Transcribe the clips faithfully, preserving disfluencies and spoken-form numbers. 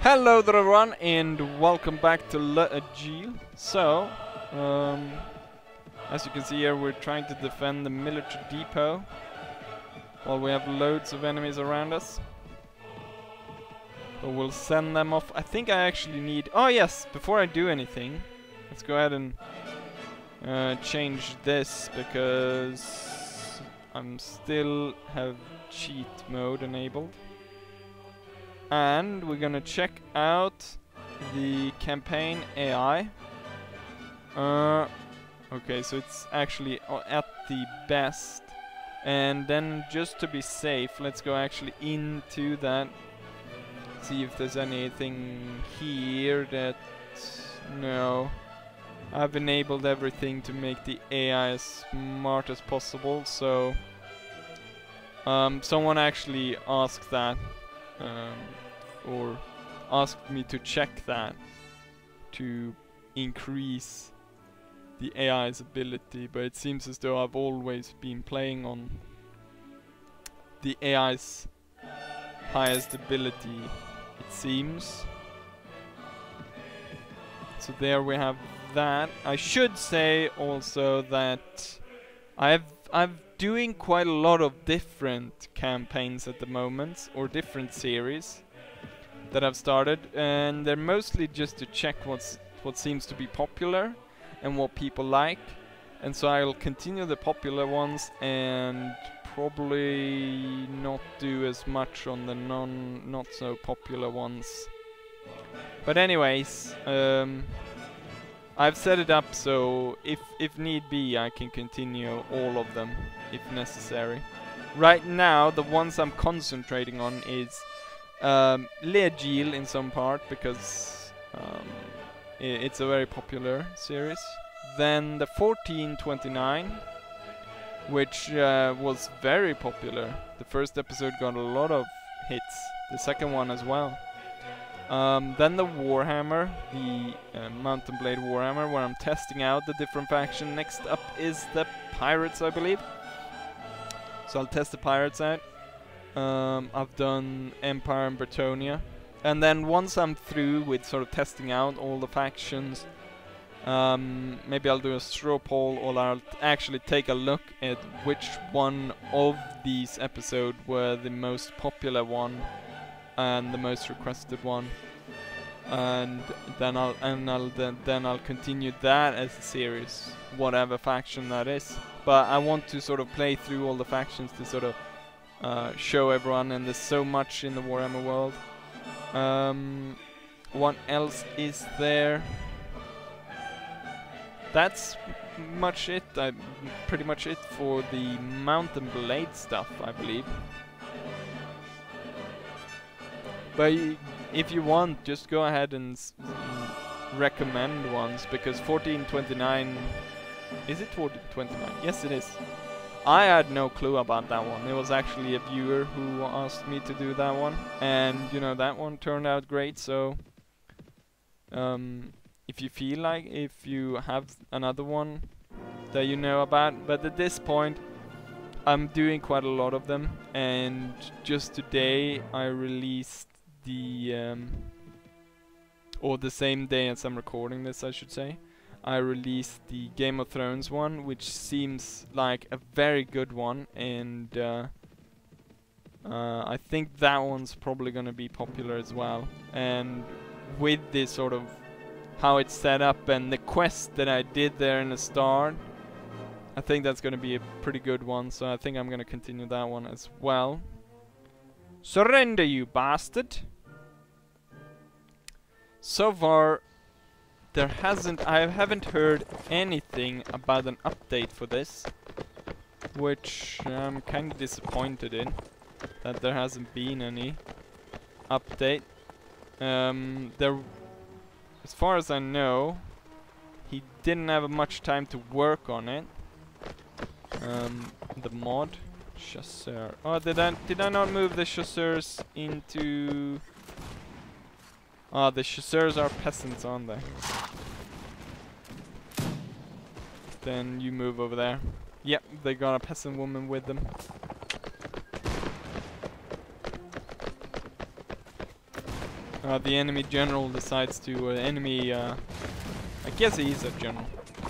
Hello there everyone and welcome back to Le Agile. So, um, as you can see here, we're trying to defend the military depot while we have loads of enemies around us. So we'll send them off. I think I actually need... Oh yes, before I do anything, let's go ahead and uh, change this because I'm still have cheat mode enabled. And we're gonna check out the campaign A I. Uh, okay, so it's actually at the best. And then just to be safe, let's go actually into that. See if there's anything here that... No. I've enabled everything to make the A I as smart as possible, so... Um, someone actually asked that. Um, or asked me to check that to increase the A I's ability, but it seems as though I've always been playing on the A I's highest ability, it seems. So there we have that. I should say also that I've I've doing quite a lot of different campaigns at the moment, or different series that I've started, and they're mostly just to check what's what seems to be popular and what people like. And so I'll continue the popular ones and probably not do as much on the non not so popular ones. But anyways, um, I've set it up so if if need be I can continue all of them if necessary. Right now the ones I'm concentrating on is um, Le Agile in some part because um, I it's a very popular series. Then the fourteen twenty-nine, which uh, was very popular. The first episode got a lot of hits, the second one as well. Um, then the Warhammer, the uh, Mount and Blade Warhammer, where I'm testing out the different faction. Next up is the Pirates, I believe. So I'll test the Pirates out. Um, I've done Empire and Bretonnia. And then once I'm through with sort of testing out all the factions, um, maybe I'll do a straw poll, or I'll actually take a look at which one of these episodes were the most popular one and the most requested one, and then I'll and I'll then, then I'll continue that as a series, whatever faction that is. But I want to sort of play through all the factions to sort of uh, show everyone, and there's so much in the Warhammer world. Um, what else is there? That's much it. I, pretty much it for the Mount and Blade stuff, I believe. But if you want, just go ahead and s recommend ones, because fourteen twenty-nine... Is it fourteen twenty-nine? Yes, it is. I had no clue about that one. It was actually a viewer who asked me to do that one. And, you know, that one turned out great, so... Um, if you feel like, if you have another one that you know about. But at this point, I'm doing quite a lot of them. And just today, I released... the um, or the same day as I'm recording this, I should say, I released the Game of Thrones one, which seems like a very good one, and uh, uh, I think that one's probably gonna be popular as well. And with this sort of how it's set up and the quest that I did there in the start, I think that's gonna be a pretty good one, so I think I'm gonna continue that one as well. Surrender, you bastard! So far, there hasn't, I haven't heard anything about an update for this, which I'm kind of disappointed in, that there hasn't been any update. Um, there, as far as I know, he didn't have much time to work on it. Um, the mod, chasseur. Oh, did I did I not move the chasseurs into? Ah, the chasseurs are peasants, aren't they? Then you move over there. Yep, they got a peasant woman with them. Uh, the enemy general decides to... Uh, enemy... Uh, I guess he is a general.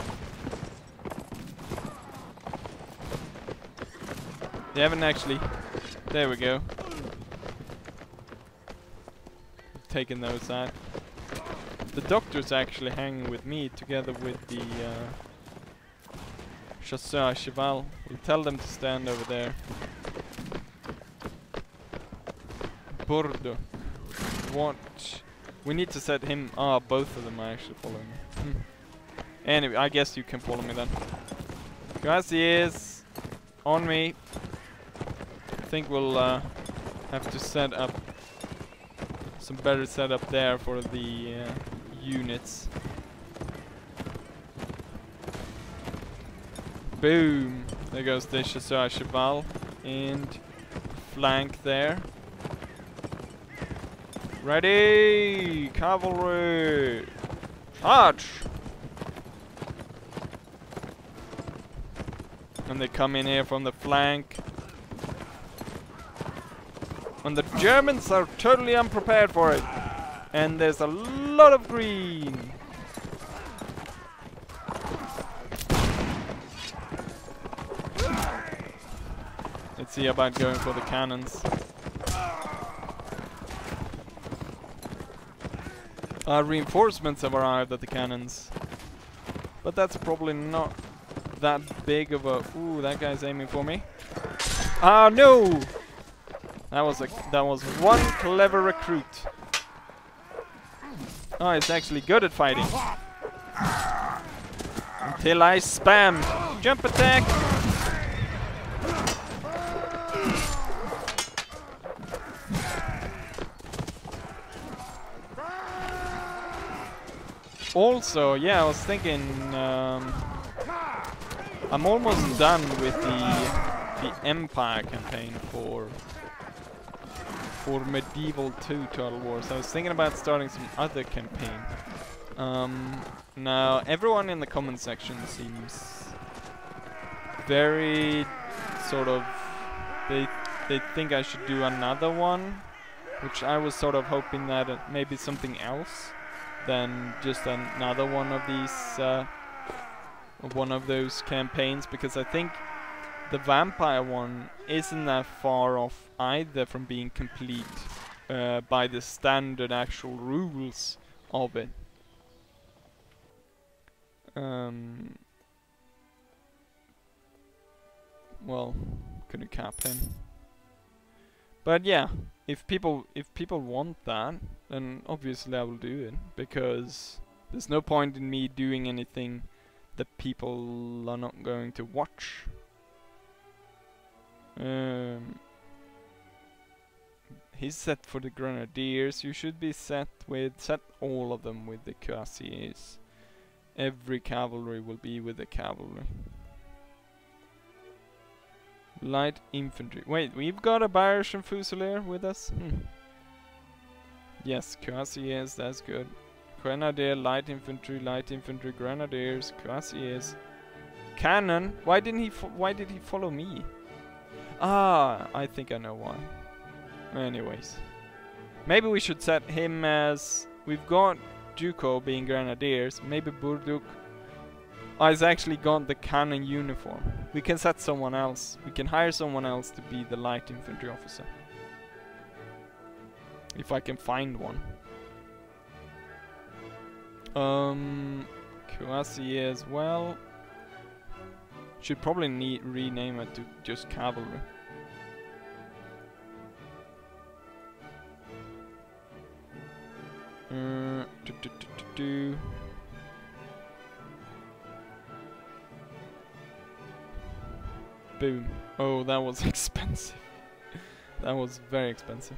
They haven't actually... There we go. Taken those out. The doctor's actually hanging with me together with the... Uh, Chasseur Cheval. We'll tell them to stand over there. Bordeaux. What? We need to set him... Ah, oh, both of them are actually following me. Hmm. Anyway, I guess you can follow me then. Gracias. On me. I think we'll uh, have to set up some better setup there for the uh, units. Boom! There goes the Chasseur Cheval and flank there. Ready! Cavalry! Charge! And they come in here from the flank. And the Germans are totally unprepared for it. And there's a lot of green. Let's see about going for the cannons. Uh, reinforcements have arrived at the cannons. But that's probably not that big of a... Ooh, that guy's aiming for me. Ah, no! That was a that was one clever recruit. Oh, he's actually good at fighting. Until I spam jump attack. Also, yeah, I was thinking um, I'm almost done with the the Empire campaign for. For Medieval two Total Wars. I was thinking about starting some other campaign. Um, now, everyone in the comment section seems very sort of... They, they think I should do another one, which I was sort of hoping that uh, maybe something else than just another one of these, uh, one of those campaigns, because I think the vampire one isn't that far off either from being complete uh, by the standard actual rules of it. Um, well, couldn't cap him. But yeah, if people if people want that, then obviously I will do it, because there's no point in me doing anything that people are not going to watch. Um, he's set for the Grenadiers. You should be set with set all of them with the Cuirassiers. Every cavalry will be with the cavalry. Light infantry. Wait, we've got a Bayerischen Fusilier with us? Hmm. Yes, Cuirassiers, that's good. Grenadier, light infantry, light infantry, Grenadiers, Cuirassiers. Cannon? Why didn't he fo why did he follow me? Ah, I think I know why. Anyways. Maybe we should set him as... We've got Duco being Grenadiers. Maybe Burduc oh, has actually got the cannon uniform. We can set someone else. We can hire someone else to be the light infantry officer. If I can find one. Um, Cuirassier as well. Should probably need rename it to just cavalry. Uh, do, do, do, do, do. Boom. Oh, that was expensive. That was very expensive.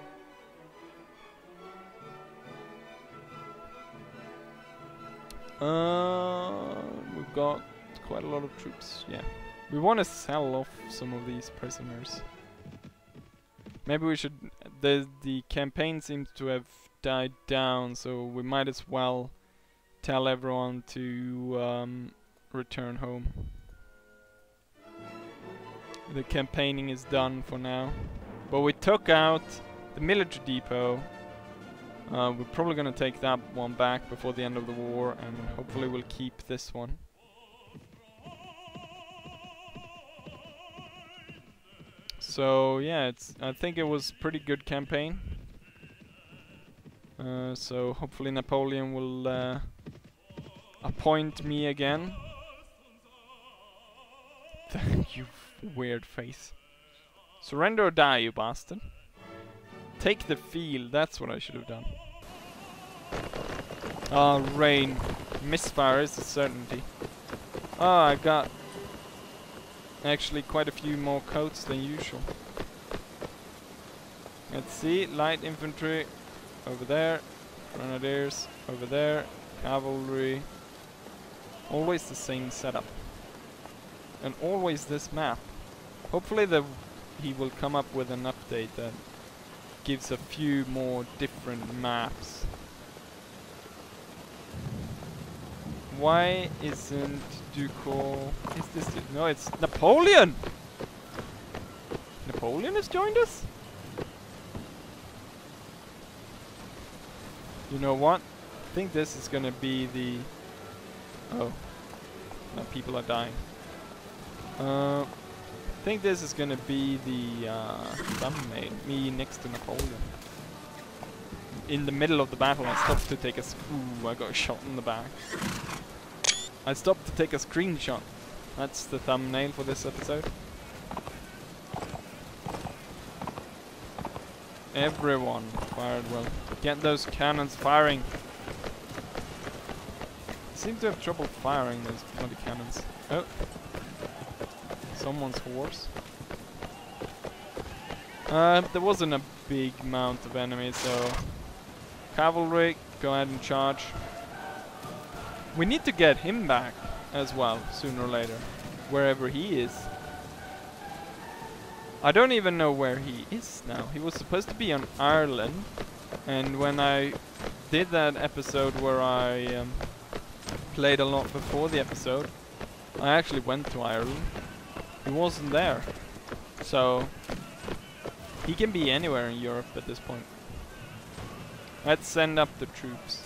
Uh, we've got quite a lot of troops, yeah. We want to sell off some of these prisoners. Maybe we should... The, the campaign seems to have died down, so we might as well tell everyone to um, return home. The campaigning is done for now. But we took out the military depot Uh, we're probably gonna take that one back before the end of the war, and hopefully we'll keep this one. So yeah, it's. I think it was pretty good campaign. Uh, so hopefully Napoleon will uh, appoint me again. You weird face. Surrender or die, you bastard. Take the field, that's what I should have done. Ah, uh, rain. Misfire is a certainty. Ah, I got actually quite a few more coats than usual. Let's see, light infantry over there, grenadiers over there, cavalry. Always the same setup. And always this map. Hopefully the he will come up with an update that gives a few more different maps. Why isn't Ducal... Is this... Du no, it's Napoleon! Napoleon has joined us? You know what? I think this is gonna be the... Oh. No, people are dying. Uh... I think this is gonna be the uh, thumbnail. Me next to Napoleon. In the middle of the battle, I stopped to take a... Ooh, I got shot in the back. I stopped to take a screenshot. That's the thumbnail for this episode. Everyone fired well. Get those cannons firing. Seem to have trouble firing those bloody cannons. Oh. Someone's horse. Uh, there wasn't a big amount of enemies, so... Cavalry, go ahead and charge. We need to get him back as well, sooner or later. Wherever he is. I don't even know where he is now. He was supposed to be on Ireland. And when I did that episode where I um, played a lot before the episode, I actually went to Ireland. He wasn't there. So he can be anywhere in Europe at this point. Let's send up the troops.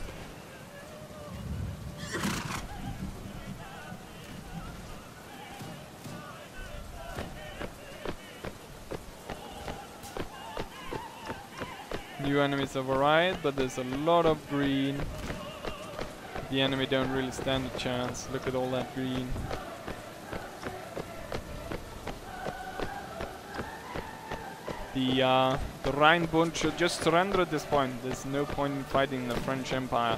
New enemies have arrived, but there's a lot of green. The enemy don't really stand a chance. Look at all that green. The, uh, the Rheinbund should just surrender at this point. There's no point in fighting the French Empire.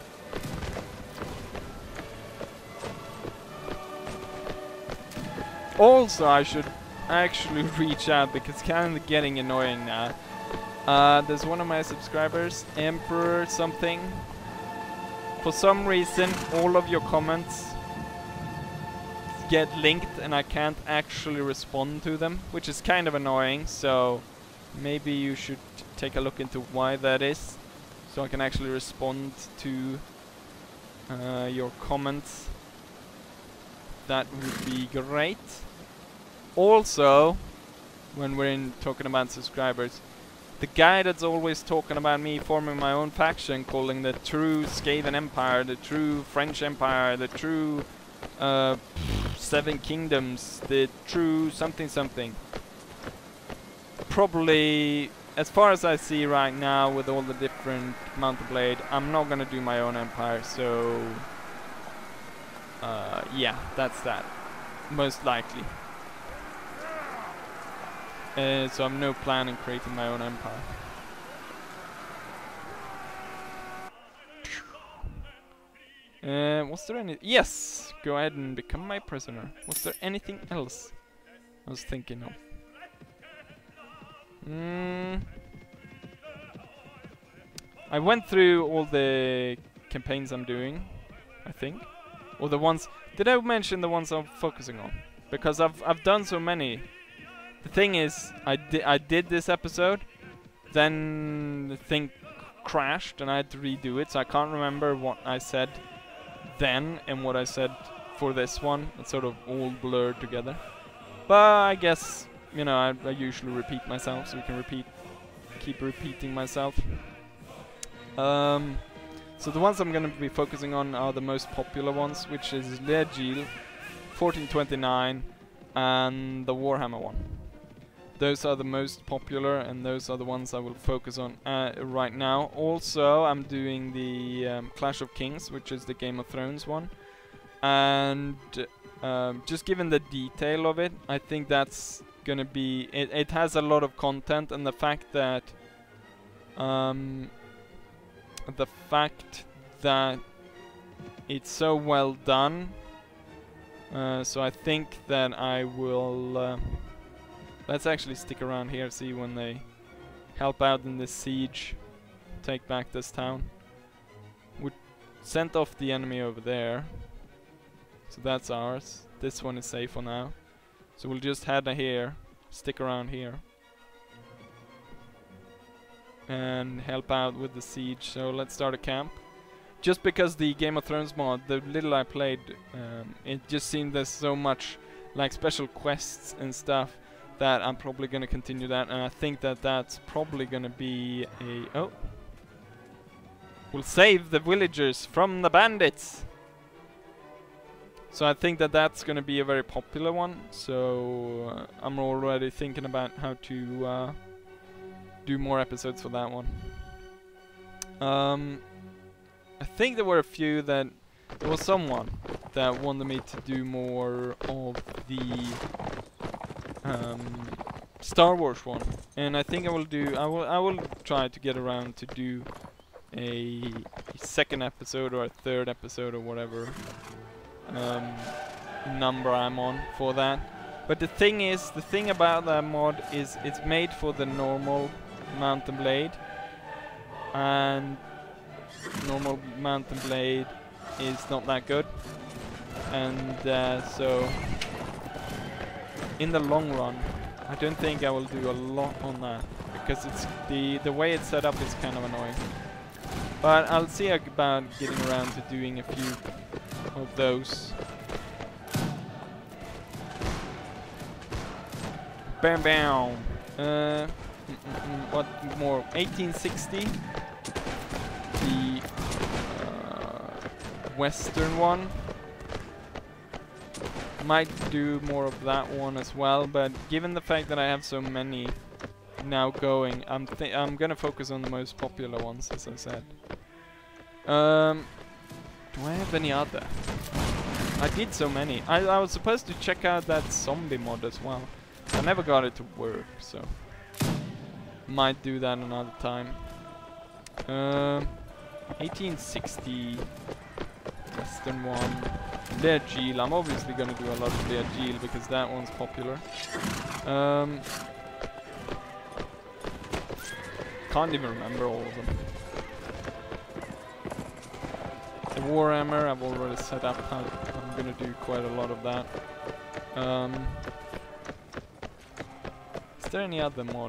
Also, I should actually reach out because it's kind of getting annoying now. Uh, there's one of my subscribers, Emperor something. For some reason, all of your comments get linked and I can't actually respond to them, which is kind of annoying, so maybe you should take a look into why that is, so I can actually respond to uh, your comments. That would be great. Also, when we're in talking about subscribers, the guy that's always talking about me forming my own faction, calling the true Skaven Empire, the true French Empire, the true uh, Seven Kingdoms, the true something something. Probably, as far as I see right now, with all the different Mountain Blade, I'm not gonna do my own empire, so uh, yeah, that's that. Most likely. Uh, so I'm no plan in creating my own empire. Uh, was there any... Yes! Go ahead and become my prisoner. Was there anything else I was thinking of? Mm. I went through all the campaigns I'm doing, I think. Or the ones... Did I mention the ones I'm focusing on? Because I've, I've done so many. The thing is, I, di I did this episode, then the thing crashed and I had to redo it, so I can't remember what I said then and what I said for this one. It's sort of all blurred together. But I guess, you know, I, I usually repeat myself, so we can repeat, keep repeating myself. Um, so the ones I'm going to be focusing on are the most popular ones, which is Leogiel, fourteen twenty-nine, and the Warhammer one. Those are the most popular, and those are the ones I will focus on uh, right now. Also, I'm doing the um, Clash of Kings, which is the Game of Thrones one. And um, just given the detail of it, I think that's gonna be... It, it has a lot of content, and the fact that... Um, the fact that it's so well done. Uh, so I think that I will... Uh, Let's actually stick around here, see when they help out in this siege, take back this town. We sent off the enemy over there, so that's ours. This one is safe for now. So we'll just head here, stick around here, and help out with the siege. So let's start a camp. Just because the Game of Thrones mod, the little I played, um, it just seemed there's so much like special quests and stuff that I'm probably gonna continue that, and I think that that's probably gonna be a... Oh! We'll save the villagers from the bandits! So I think that that's gonna be a very popular one, so uh, I'm already thinking about how to uh, do more episodes for that one. Um, I think there were a few that... There was someone that wanted me to do more of the... Um, Star Wars one, and I think I will do. I will. I will try to get around to do a, a second episode or a third episode or whatever um, number I'm on for that. But the thing is, the thing about that mod is it's made for the normal Mount and Blade, and normal Mount and Blade is not that good, and uh, so. In the long run, I don't think I will do a lot on that, because it's the the way it's set up is kind of annoying. But I'll see about getting around to doing a few of those. Bam bam. Uh, mm, mm, mm, what more? eighteen sixty. The uh, Western one. Might do more of that one as well, but given the fact that I have so many now going, I'm th I'm gonna focus on the most popular ones, as I said. Um, do I have any other? I did so many. I, I was supposed to check out that zombie mod as well. I never got it to work, so might do that another time. Um, eighteen sixty Western one. Leogiel, I'm obviously going to do a lot of Leogiel because that one's popular. Um, can't even remember all of them. The Warhammer, I've already set up how I'm going to do quite a lot of that. Um, is there any other mod?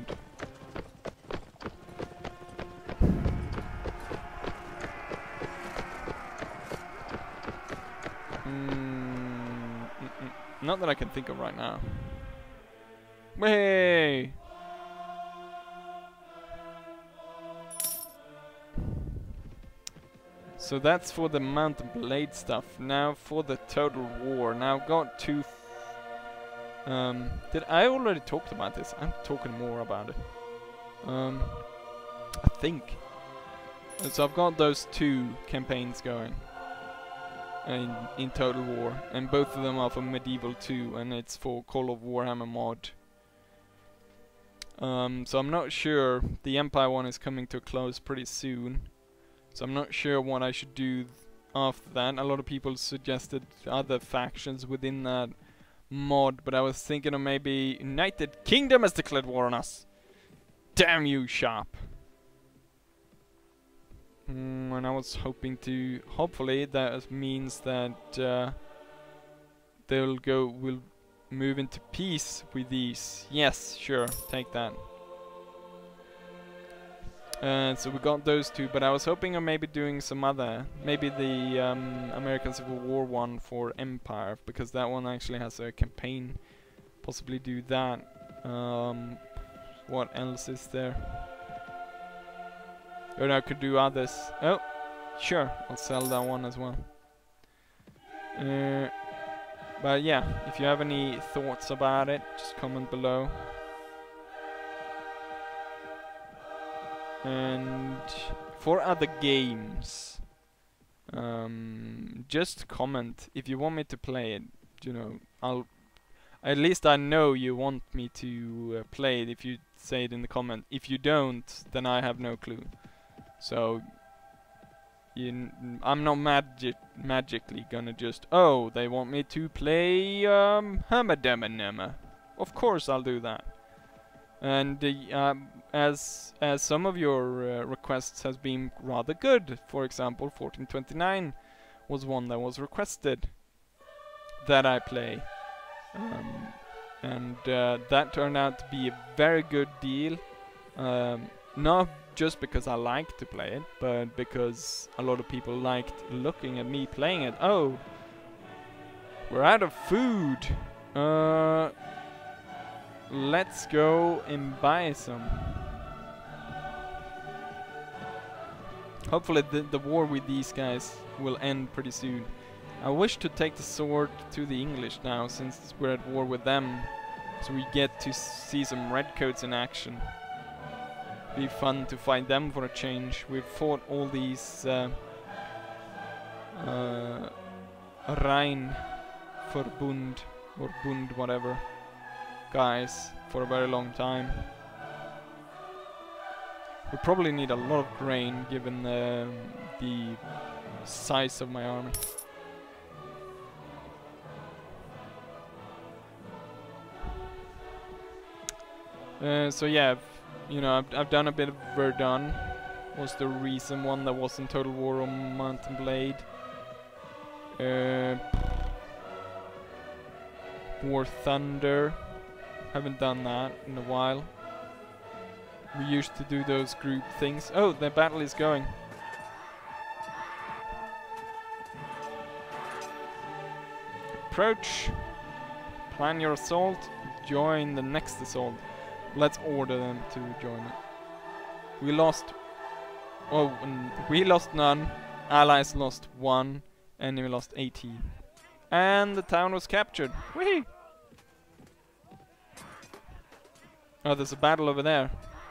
Not that I can think of right now. Way! So that's for the Mount and Blade stuff. Now for the Total War. Now I've got two... F um, did I already talked about this? I'm talking more about it. Um, I think. And so I've got those two campaigns going. In, in Total War, and both of them are for Medieval two, and it's for Call of Warhammer mod. Um, so I'm not sure. The Empire one is coming to a close pretty soon, so I'm not sure what I should do th after that. A lot of people suggested other factions within that mod, but I was thinking of maybe United Kingdom has declared war on us. Damn you, Sharp. Mm, and I was hoping to, hopefully that means that uh, they'll go, will move into peace with these. Yes, sure, take that. Uh, so we got those two, but I was hoping of maybe doing some other, maybe the um, American Civil War one for Empire, because that one actually has a campaign. Possibly do that. Um, what else is there? Or I could do others. Oh, sure, I'll sell that one as well. Uh, but yeah, if you have any thoughts about it, just comment below. And for other games, um, just comment if you want me to play it. You know, I'll at least I know you want me to uh, play it if you say it in the comment. If you don't, then I have no clue. So you n I'm not magic magically gonna just oh they want me to play um Hammerdamanema. Of course I'll do that. And uh, um, as as some of your uh, requests has been rather good, for example, fourteen twenty-nine was one that was requested that I play, um, and uh, that turned out to be a very good deal. Um, not just because I liked to play it, but because a lot of people liked looking at me playing it. Oh, we're out of food. Uh. Let's go and buy some. Hopefully the, the war with these guys will end pretty soon. I wish to take the sword to the English now, since we're at war with them, so we get to see some redcoats in action. Be fun to fight them for a change. We've fought all these uh, uh, Rheinverbund or Bund, whatever, guys for a very long time. We probably need a lot of grain given the, the size of my army. Uh, so yeah, you know, I've, I've done a bit of Verdun. Was the recent one that was in Total War on Mountain Blade. Uh, War Thunder. Haven't done that in a while. We used to do those group things. Oh, the battle is going. Approach. Plan your assault. Join the next assault. Let's order them to join it. We lost... Oh, we lost none. Allies lost one. Enemy lost eighteen. And the town was captured. Whee! Oh, there's a battle over there.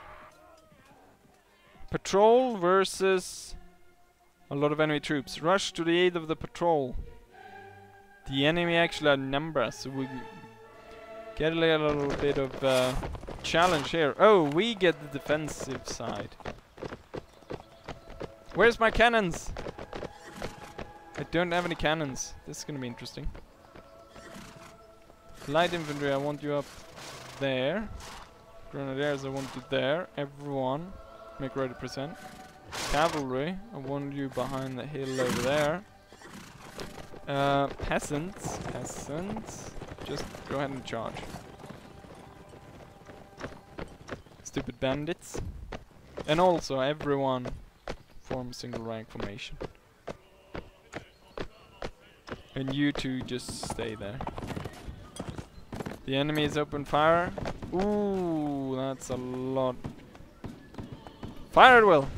Patrol versus a lot of enemy troops. Rush to the aid of the patrol. The enemy actually outnumber us, so we get a little bit of uh, challenge here. Oh, we get the defensive side. Where's my cannons? I don't have any cannons. This is gonna be interesting. Light infantry, I want you up there. Grenadiers, I want you there. Everyone, make ready to present. Cavalry, I want you behind the hill over there. Uh, peasants, peasants, just go ahead and charge. Stupid bandits. And also, everyone form single rank formation. And you two just stay there. The enemy is open fire. Ooh, that's a lot. Fire at will.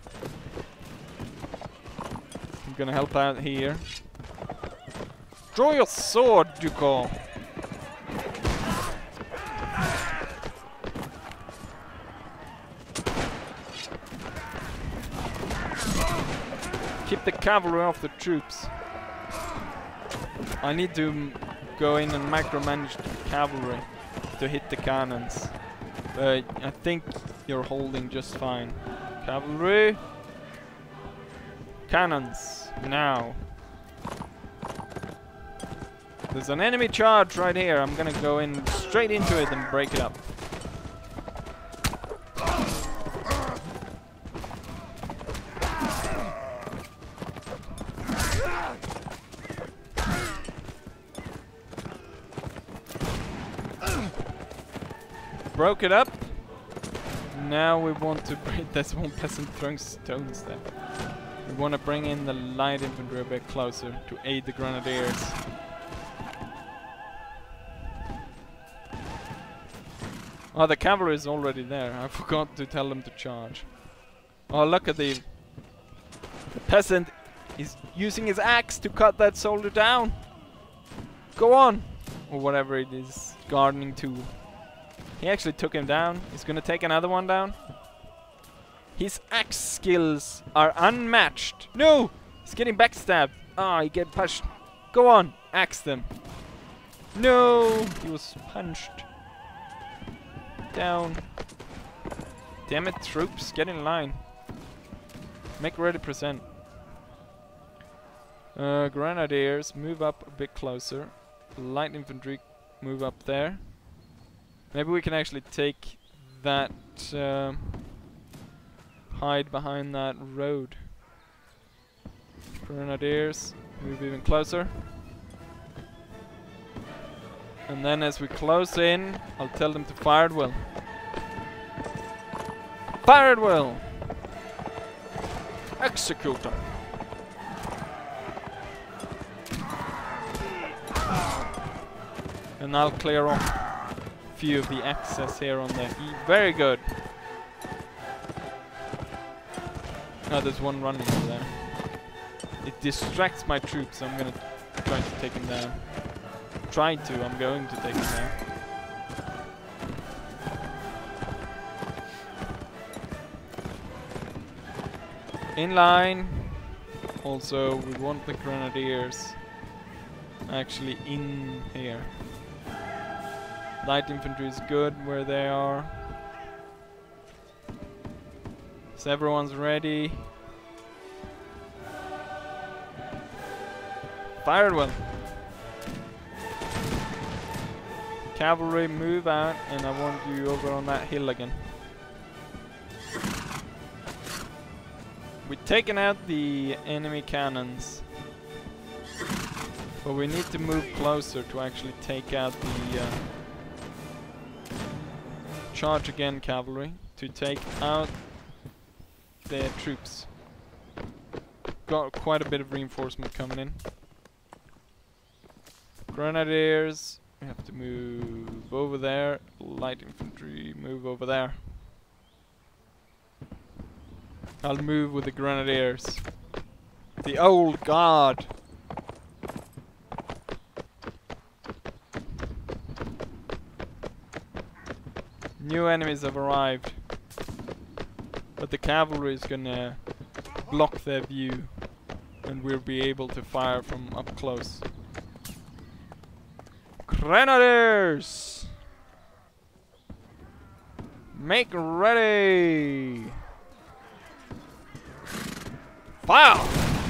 I'm gonna help out here. Draw your sword, Ducal. Keep the cavalry off the troops. I need to m go in and micromanage the cavalry to hit the cannons. But I think you're holding just fine. Cavalry. Cannons. Now. There's an enemy charge right here. I'm gonna go in straight into it and break it up. Broke it up. Now we want to bring... There's one peasant throwing stones there. We want to bring in the light infantry a bit closer to aid the grenadiers. Oh, the cavalry is already there. I forgot to tell them to charge. Oh, look at the, the peasant. He's using his axe to cut that soldier down. Go on! Or whatever it is, gardening tool. He actually took him down. He's gonna take another one down. His axe skills are unmatched. No! He's getting backstabbed. Ah, oh, he get punched. Go on, axe them. No! He was punched. Down. Damn it, troops, get in line. Make ready, present. Uh, grenadiers, move up a bit closer. Light infantry, move up there. Maybe we can actually take that, uh, hide behind that road. Grenadiers, move even closer. And then as we close in, I'll tell them to fire at will. Fire at will! Execute them! And I'll clear off a few of the excess here on there. E very good. Oh, there's one running over there. It distracts my troops, so I'm gonna try to take him down. Try to, I'm going to take him down. In line. Also, we want the grenadiers actually in here. Light infantry is good where they are. So everyone's ready. Fire at will. Cavalry, move out, and I want you over on that hill again. We've taken out the enemy cannons, but we need to move closer to actually take out the uh, charge again cavalry to take out their troops. Got quite a bit of reinforcement coming in. Grenadiers, we have to move over there. Light infantry, move over there. I'll move with the grenadiers. The old guard. New enemies have arrived, but the cavalry is gonna block their view, and we'll be able to fire from up close. Grenadiers! Make ready! Fire!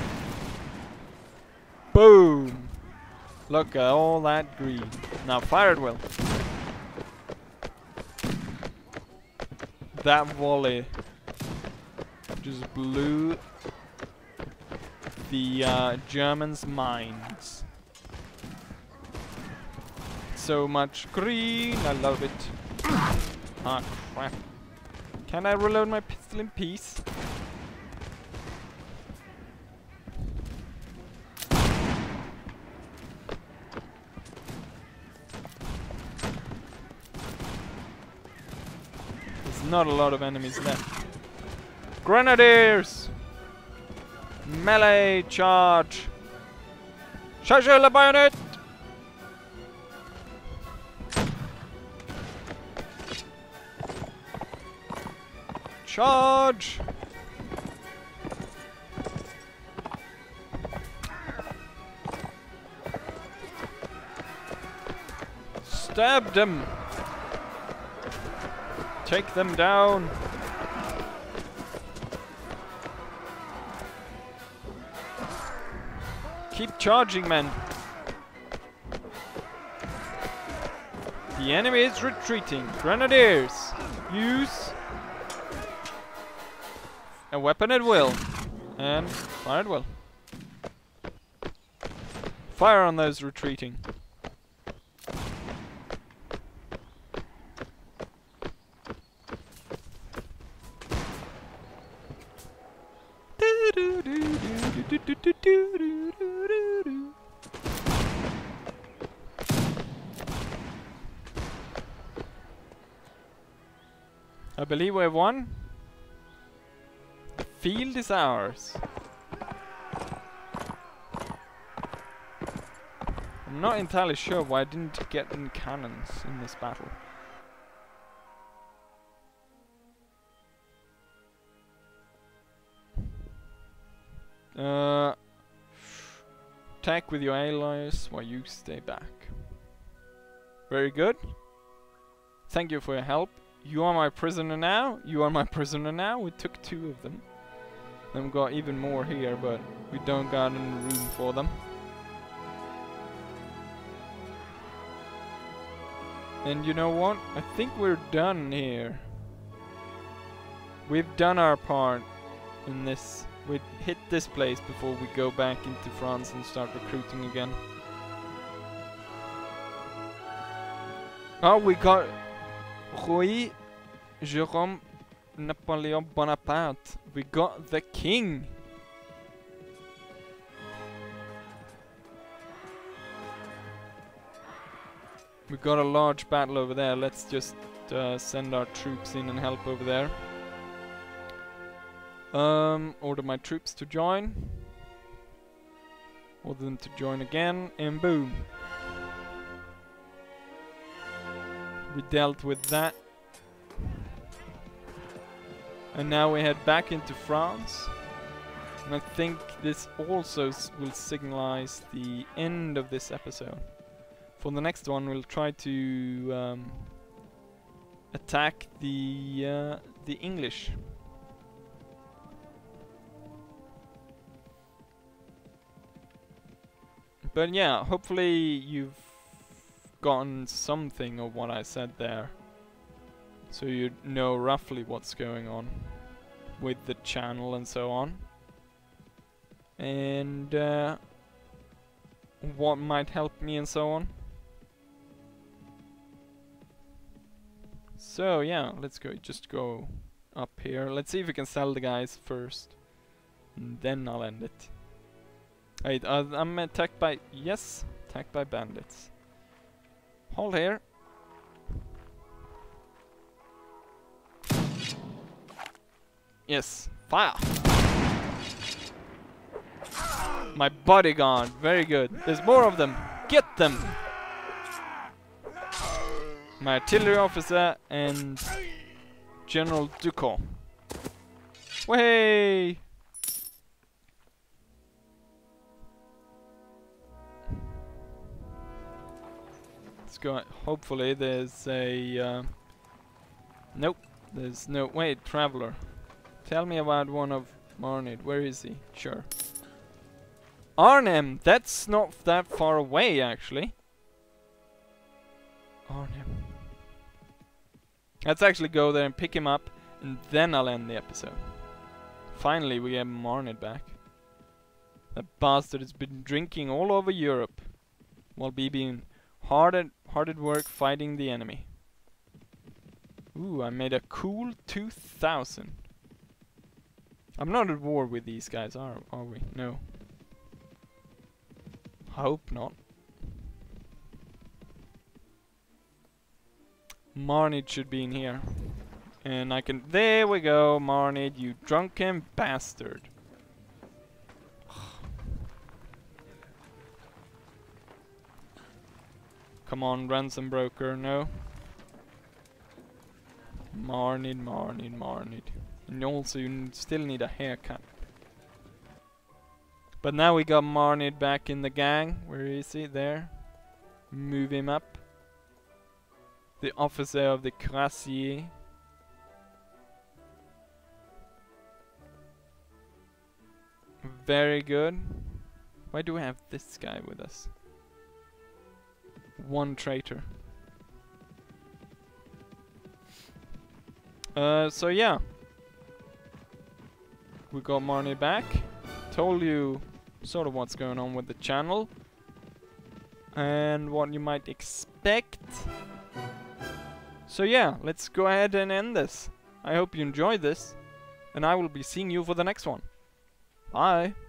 Boom! Look at all that green. Now fire at will. That volley just blew the uh, Germans' minds. So much green, I love it. Ah, crap. Can I reload my pistol in peace? There's not a lot of enemies left. Grenadiers! Melee charge! Chargez la bayonet! Charge! Stab them! Take them down! Keep charging, men! The enemy is retreating. Grenadiers! Use a weapon at will. And fire at will. Fire on those retreating. I believe we have won. field is ours. I'm not entirely sure why I didn't get any cannons in this battle. Uh, attack with your allies while you stay back. Very good. Thank you for your help. You are my prisoner now. You are my prisoner now. We took two of them. Then we got even more here, but we don't got any room for them. And you know what? I think we're done here. We've done our part in this. We hit this place before we go back into France and start recruiting again. Oh, we got Louis Jérôme Napoleon Bonaparte. We got the king. We got a large battle over there. Let's just uh, send our troops in and help over there. Um, order my troops to join. Order them to join again, and boom. We dealt with that. And now we head back into France. And I think this also s will signalize the end of this episode. For the next one, we'll try to um, attack the uh, the English. But yeah, hopefully you've gotten something of what I said there, so you know roughly what's going on with the channel and so on, and uh, what might help me and so on. So yeah, let's go. Just go up here. Let's see if we can sell the guys first, and then I'll end it. Wait, uh, I'm attacked by... Yes, attacked by bandits. Hold here. Yes, fire! My bodyguard, very good. There's more of them. Get them! My artillery officer and General Ducos. Way! Let's go. Hopefully, there's a. Uh, nope. There's no. Wait, traveler. Tell me about one of Marnid. Where is he? Sure. Arnhem. That's not that far away, actually. Arnhem. Let's actually go there and pick him up, and then I'll end the episode. Finally, we have Marnid back. That bastard has been drinking all over Europe, while be being hard at hard at work fighting the enemy. Ooh, I made a cool two thousand. I'm not at war with these guys, are are we? No. I hope not. Marnid should be in here. And I can... There we go, Marnid, you drunken bastard. Come on, ransom broker, no. Marnid, Marnid, Marnid. And also you still need a haircut. But now we got Marnid back in the gang. Where is he? There. Move him up. The officer of the Cuirassiers. Very good. Why do we have this guy with us? One traitor. Uh, so yeah. We got Marnid back. Told you sort of what's going on with the channel. And what you might expect. So yeah, let's go ahead and end this. I hope you enjoyed this. And I will be seeing you for the next one. Bye.